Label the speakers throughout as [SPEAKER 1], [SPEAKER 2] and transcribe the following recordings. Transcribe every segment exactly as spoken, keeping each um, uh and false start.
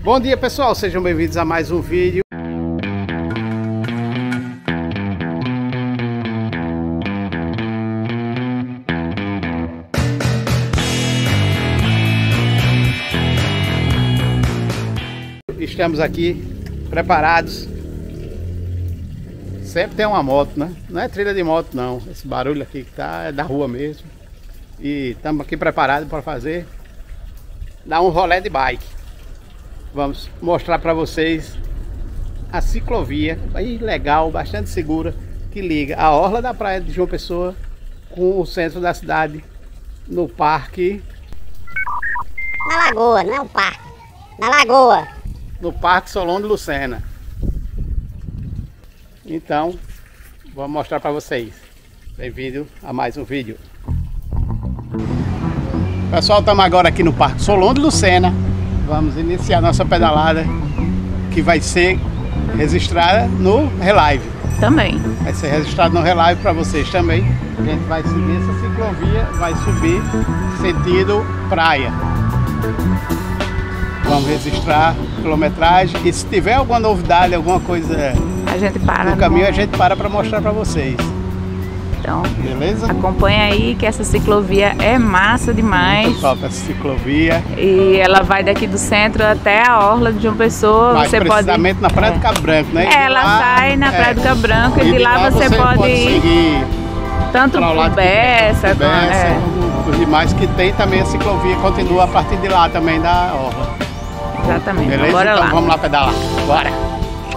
[SPEAKER 1] Bom dia, pessoal, sejam bem-vindos a mais um vídeo. Estamos aqui preparados. Sempre tem uma moto, né? Não é trilha de moto não, esse barulho aqui que tá é da rua mesmo. E estamos aqui preparados para fazer dar um rolê de bike. Vamos mostrar para vocês a ciclovia aí legal, bastante segura, que liga a orla da praia de João Pessoa com o centro da cidade, no parque.
[SPEAKER 2] Na lagoa, não é um parque, na lagoa.
[SPEAKER 1] No Parque Solon de Lucena. Então, vou mostrar para vocês. Bem-vindo a mais um vídeo. Pessoal, estamos agora aqui no Parque Solon de Lucena. Vamos iniciar nossa pedalada, que vai ser registrada no Relive.
[SPEAKER 3] Também.
[SPEAKER 1] Vai ser registrado no Relive para vocês também. A gente vai seguir essa ciclovia, vai subir sentido praia. Vamos registrar quilometragem e se tiver alguma novidade, alguma coisa
[SPEAKER 3] a gente para
[SPEAKER 1] no caminho,
[SPEAKER 3] no...
[SPEAKER 1] a gente para para mostrar para vocês.
[SPEAKER 3] Então,
[SPEAKER 1] beleza?
[SPEAKER 3] Acompanha aí que essa ciclovia é massa demais.
[SPEAKER 1] Muito top essa ciclovia.
[SPEAKER 3] E ela vai daqui do centro até a orla de João Pessoa.
[SPEAKER 1] Mais
[SPEAKER 3] você
[SPEAKER 1] precisamente
[SPEAKER 3] pode...
[SPEAKER 1] na Praia
[SPEAKER 3] é.
[SPEAKER 1] do Cabo Branco, né?
[SPEAKER 3] É, ela
[SPEAKER 1] lá,
[SPEAKER 3] sai na Praia
[SPEAKER 1] é.
[SPEAKER 3] do Cabo Branco e,
[SPEAKER 1] e
[SPEAKER 3] de lá, lá você, você pode,
[SPEAKER 1] pode
[SPEAKER 3] ir
[SPEAKER 1] seguir
[SPEAKER 3] tanto por Bessa,
[SPEAKER 1] Bessa
[SPEAKER 3] é.
[SPEAKER 1] os demais que tem também a ciclovia, continua a partir de lá também da orla.
[SPEAKER 3] Exatamente.
[SPEAKER 1] Beleza?
[SPEAKER 3] Bora
[SPEAKER 1] então
[SPEAKER 3] lá.
[SPEAKER 1] Vamos lá pedalar. Bora!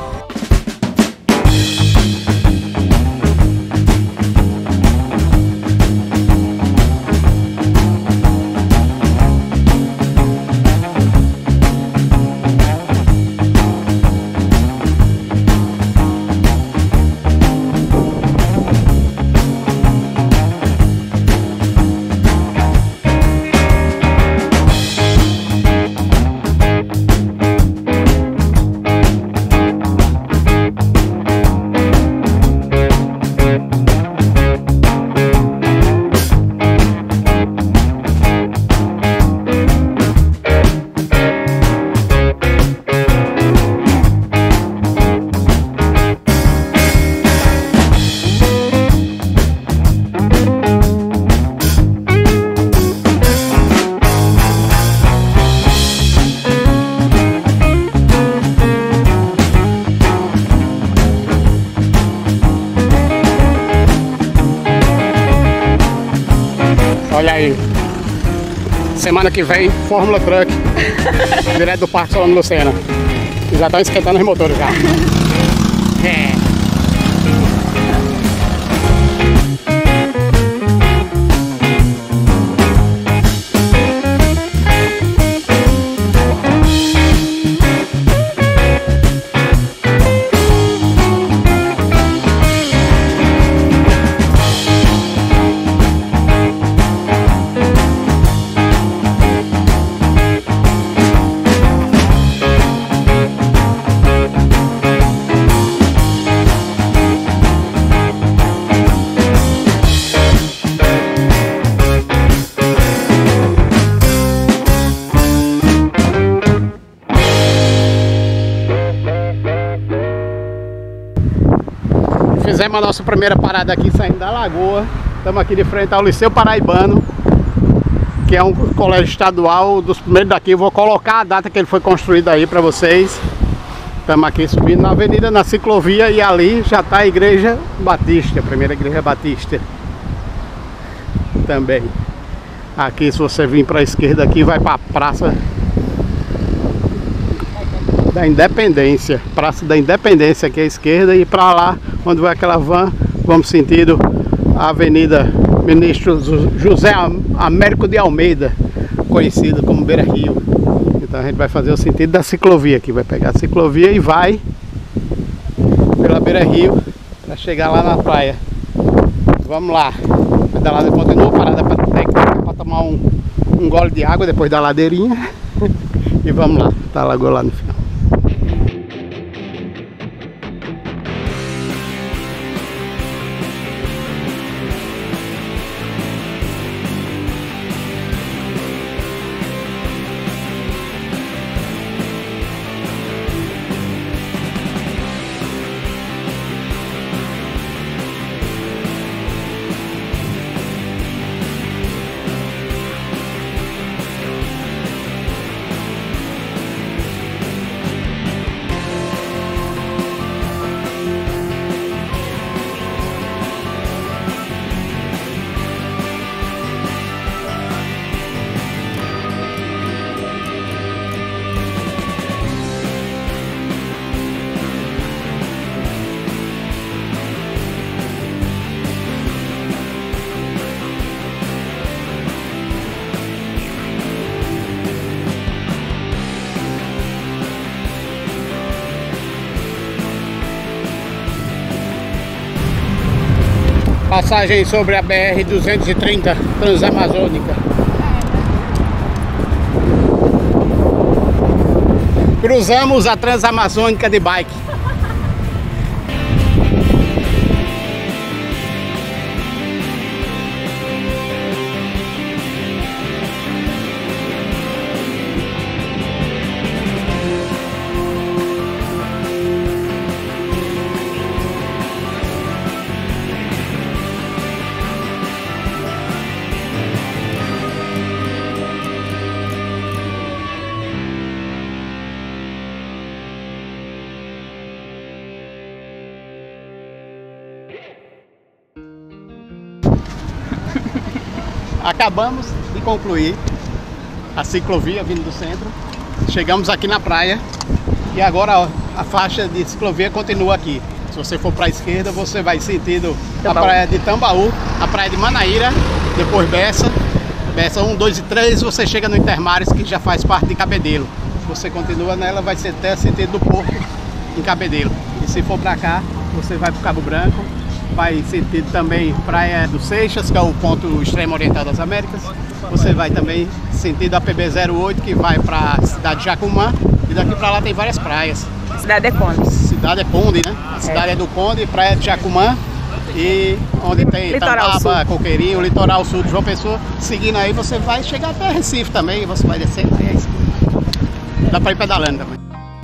[SPEAKER 1] Olha aí, semana que vem, Fórmula Truck, direto do Parque Solon de Lucena. Já estão esquentando os motores já. É. Fizemos a nossa primeira parada aqui saindo da lagoa. Estamos aqui de frente ao Liceu Paraibano, que é um colégio estadual dos primeiros daqui. Eu vou colocar a data que ele foi construído aí para vocês. Estamos aqui subindo na avenida, na ciclovia, e ali já está a Igreja Batista, a primeira Igreja Batista também. Aqui, se você vir para a esquerda aqui, vai para a Praça da Independência, Praça da Independência aqui à esquerda, e para lá, onde vai aquela van, vamos sentido a Avenida Ministro José Américo de Almeida, conhecido como Beira Rio. Então a gente vai fazer o sentido da ciclovia aqui, vai pegar a ciclovia e vai pela Beira Rio para chegar lá na praia. Vamos lá, a pedalada continua, parada para tomar um, um gole de água depois da ladeirinha. E vamos lá, tá a lagoa lá no final. Passagem sobre a B R duzentos e trinta Transamazônica. Cruzamos a Transamazônica de bike. Acabamos de concluir a ciclovia vindo do centro. Chegamos aqui na praia e agora ó, a faixa de ciclovia continua aqui. Se você for para a esquerda, você vai sentido a praia de Tambaú, a praia de Manaíra, depois Bessa, Bessa um, dois e três, você chega no Intermares, que já faz parte de Cabedelo. Se você continua nela, vai ser até sentido do Porto em Cabedelo. E se for para cá, você vai para o Cabo Branco. Vai sentido também Praia do Seixas, que é o ponto extremo oriental das Américas. Você vai também sentido a P B zero oito, que vai para a cidade de Jacumã. E daqui para lá tem várias praias.
[SPEAKER 3] Cidade é Conde.
[SPEAKER 1] Cidade é Conde, né? A cidade é, é do Conde, Praia de Jacumã. E onde tem Tambaba, Coqueirinho, o litoral sul de João Pessoa. Seguindo aí você vai chegar até Recife também. Você vai descer, aí é isso. Dá para ir pedalando também.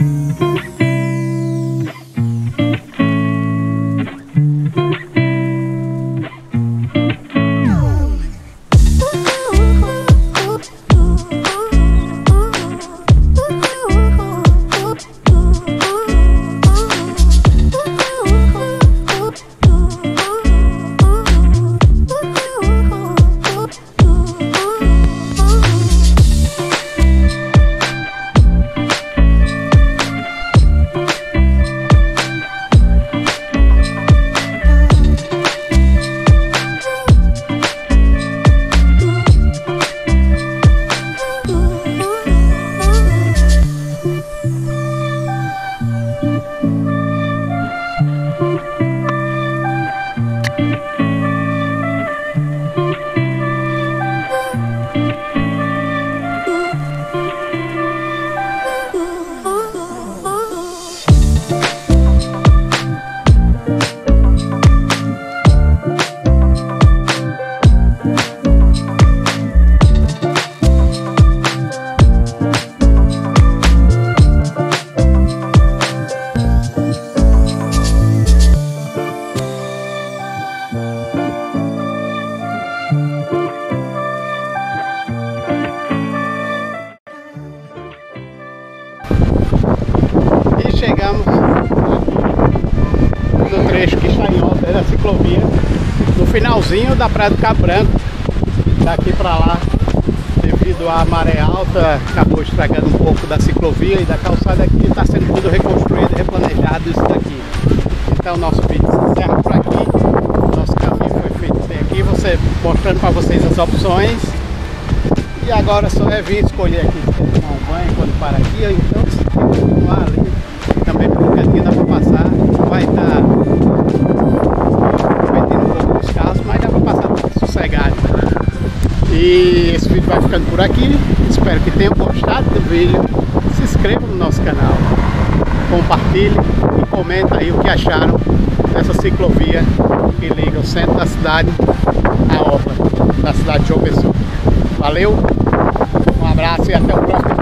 [SPEAKER 1] Chegamos no trecho que está em volta da ciclovia, no finalzinho da Praia do Cabo Branco. Daqui para lá, devido à maré alta, acabou estragando um pouco da ciclovia e da calçada aqui. Está sendo tudo reconstruído e replanejado isso daqui. Então nosso vídeo se encerra por aqui. Nosso caminho foi feito até aqui, você, mostrando para vocês as opções. E agora só é vir escolher aqui se quer tomar um banho quando para aqui, ou então se quer continuar ali. Também pelo cantinho dá para passar, vai estar metendo um pouco dos carros, mas dá para passar sossegado. E esse vídeo vai ficando por aqui, espero que tenham gostado do vídeo, se inscreva no nosso canal, compartilhe e comenta aí o que acharam dessa ciclovia que liga o centro da cidade à orla da cidade de João Pessoa. Valeu, um abraço e até o próximo.